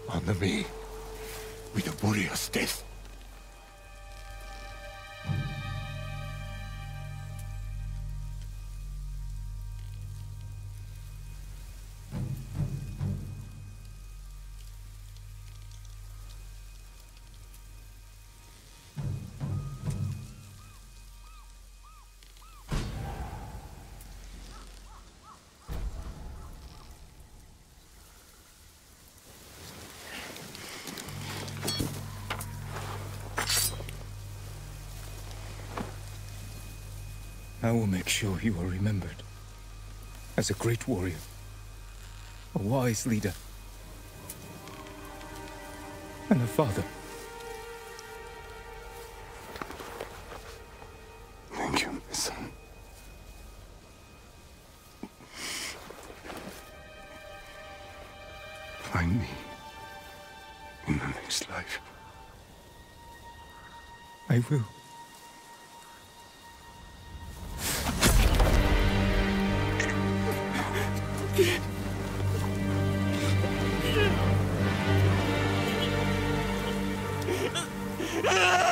Honor me with a warrior's death. I will make sure you are remembered as a great warrior, a wise leader, and a father. Thank you, my son. Find me in the next life. I will. Ah!